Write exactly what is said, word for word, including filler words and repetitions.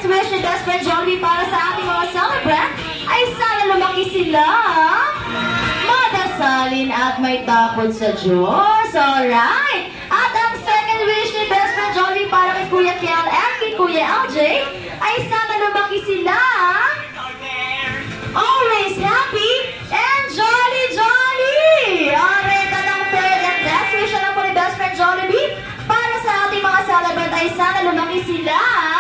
wish ni Best Friend Jollibee para sa ating mga celebrant ay sana lumaki sila, madasalin at may takot sa Diyos. Alright! At ang second wish ni Best Friend Jollibee para kay Kuya Kiel at kay Kuya L J ay sana lumaki sila always happy and jolly jolly! Alright, ang third and last wish na lang po ni Best Friend Jollibee para sa ating mga celebrant ay sana lumaki sila